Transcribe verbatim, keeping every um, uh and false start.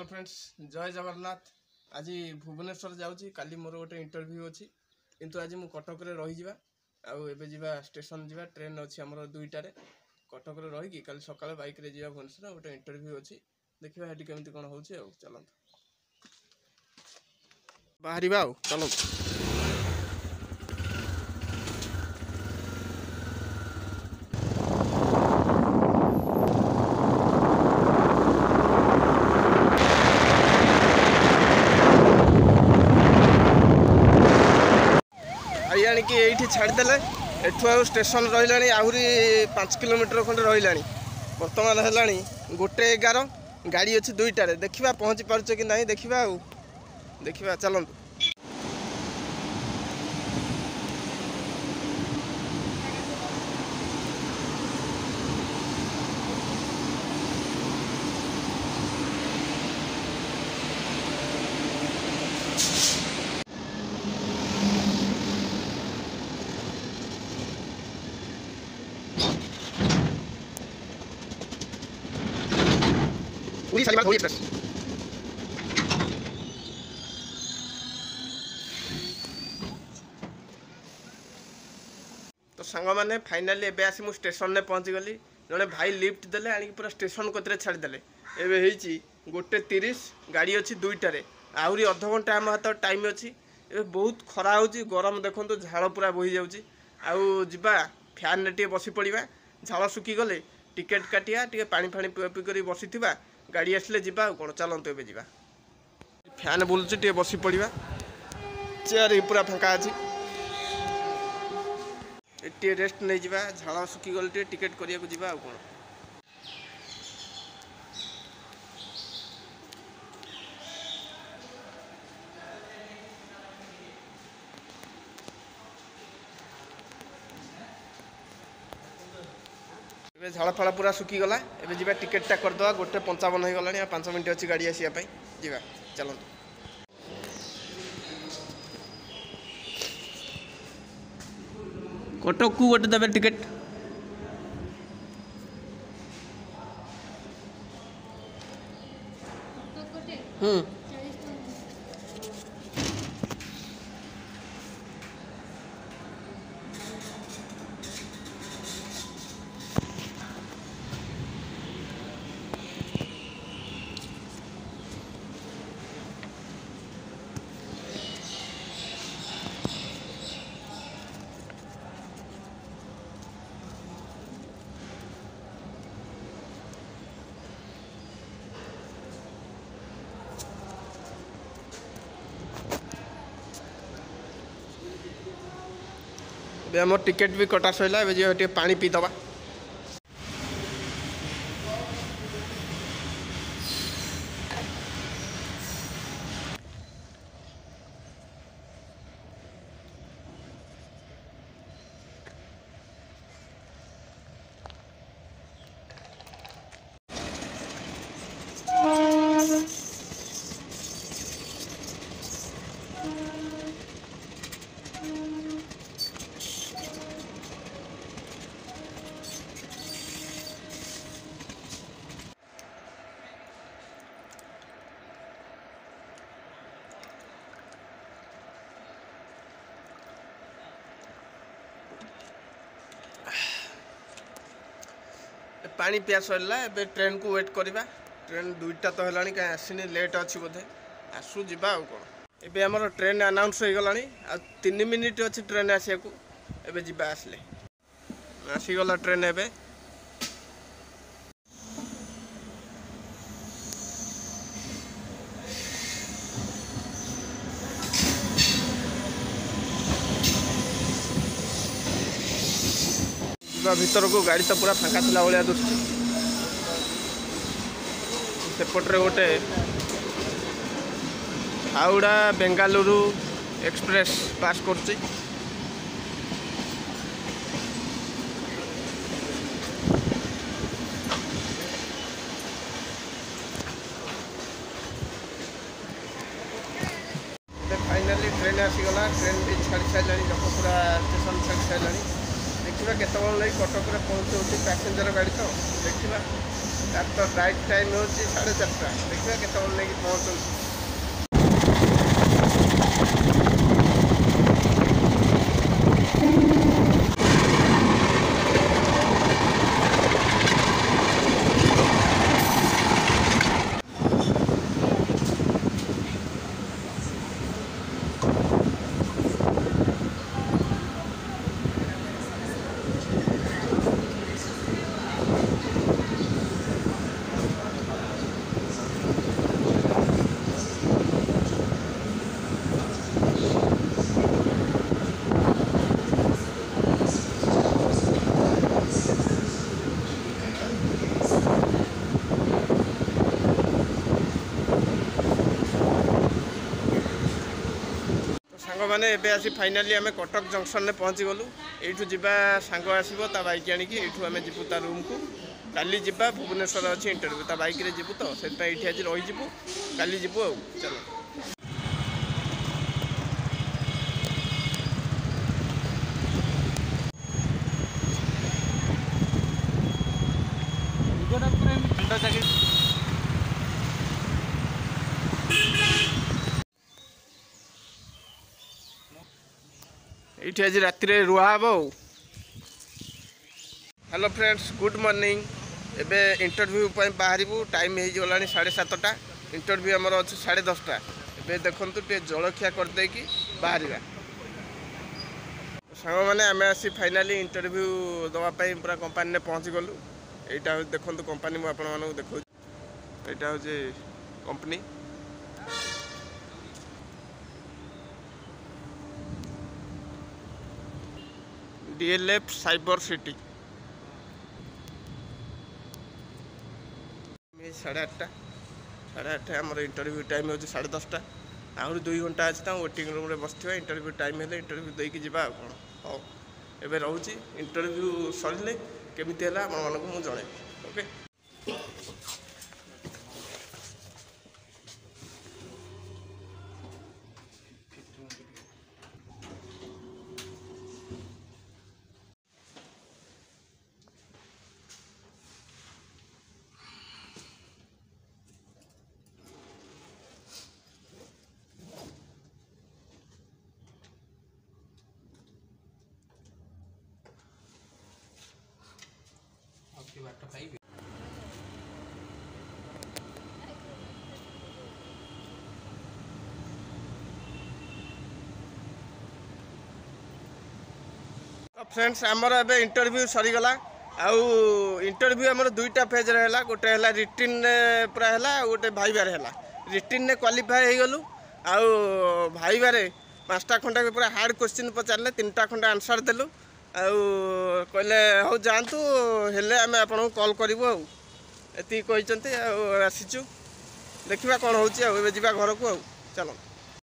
Hello friends, जय जगन्नाथ। आज भुवनेश्वर जाऊँगी, काली मोर गोटे इंटरव्यू अच्छी किंतु आज मु कटक रे रही जिबा आउ एबे जिबा स्टेशन जिबा ट्रेन अच्छी हमर दुईटारे कटक रे रही काली सकाळे बाइक रे जिबा भुवनेश्वर गोटे इंटरव्यू अच्छी देखिबा हेटी केमती कोन होउची आउ चलंत बाहरिबा आउ चलंत। कि ये छाड़देले एठू आ स्टेशन रही आहरी पाँच किलोमीटर खंडे रही बर्तमान है गोटे एगार गाड़ी अच्छी दुईटारे देखा पहुँची पार्च कि नहीं देखा देखा चलतु। पूरी शालीमार धौली एक्सप्रेस तो सांग मैंने फाइनाली एबे आसी मु स्टेशन ने पहुंची गली जने भाई लिफ्ट देले आनी पूरा स्टेशन कतरे छाड़ी देले एबे हेची गोटे तीस गाड़ी अच्छी दुईटारे आहरी अध घंटा आम हाथ टाइम अच्छी एबे बहुत खरा होची गरम देखंतु झाल पूरा बोही जाउची आउ जिबा फैन रे टे बसी पड़िबा झाल सुखी गले टिकेट काटिया टे पानी फानी पी पी करी बसीथिबा गाड़ी आसले जीवा कौन चलते ए जा फैन बुलुची टे बसी पड़ा चेयर पूरा फांका अच्छी टे रेस्ट नहीं जा झाड़ सुखी गले टे टिकेट करिया को जीवा कौन झाड़ फाड़ पूरा सुखी गला एबे जीवा टिकेटा करदे गोटे पंचावन हो गला पांच मिनट अच्छी गाड़ी आसापी जीवा चलते। कटक को गोटे देवे टिकेट हम्म आम टिकेट भी कटा सैला ए पानी पीदबा पानी पिया सरला ए ट्रेन को वेट करवा ट्रेन दुईटा तो है कहीं आसनी लेट अच्छी बोधे आसू जा कौन एबे हमर ट्रेन अनाउंस हो गलानी आ तीन मिनिट अच्छी ट्रेन आसिया को एबे जिबा आसले आसीगला ट्रेन एबे भीतर को गाड़ी तो पूरा फांका थी भाया दुसुची सेपटे गोटे हावड़ा बेंगालुरु एक्सप्रेस पास करची फाइनाली ट्रेन आसीगला ट्रेन भी छाड़ी सारा लोक पूरा स्टेशन छाड़ी सारा देखा केत लगे कटक पहुँचे पैसेंजर गाड़ी तो देखा ତାର ତ ରାଇଟ୍ ଟାଇମ୍ ହେଉଛି ସାଢ଼େ ଚାରିଟା। ଦେଖିବା କେତେବେଳେ ନେଇକି ପହଞ୍ଚୁଛି। साने एबे आसी फाइनाली आम कटक जंक्शन में पहुँची गलु। यू जा सांग आसो ता बैक आणिकी यू आम जीवु ता रूम को। काली जीवा भुवनेश्वर अच्छी इंटरव्यू ता बैक रे जीवु तो से ये आज रहीजु काली जीवु आ चलो। ये आज राति रुआ हम। Hello friends, good morning. एबे इंटरव्यू बाहर टाइम हो साढ़े सातटा। इंटरव्यू आमर अच्छे साढ़े दसटा। एबे देखु टे जलखिया करदे कि बाहर सांग मैंने आम आसी फाइनाली इंटरव्यू दवापाई पूरा कंपानी ने पहुँची गलु। यहाँ देखो कंपानी मुझे आपको देखा। यहाँ हूँ कंपनी। DLF cyber city. साढ़े आठटा साढ़े आठटा आम इंटरव्यू टाइम हो साढ़े दसटा। आहरी दुई घंटा अच्छे वेटिंग रूम में बस इंटरव्यू टाइम है इंटरव्यू देकी जा कौन हाँ एवं रोचे इंटरव्यू सर केमी है आपको जन ओके। फ्रेंड्स आमर ए इंटरव्यू सरीगला। आउ इंटरव्यू आमर दुईटा फेज रहा। गोटे है रिटिन पूरा है, गोटे भाइबार है। रिटिन ने क्वालिफाई हो गलु। आउ भाइबार पांचटा खंडा पूरा हार्ड क्वेश्चन पचारे तीन टा खंडा आंसर देलु। आउ कहले हौ जातु हेले आम आपको कॉल करूँ आती कहते आसीचु देखा कौन हो घर को चलो।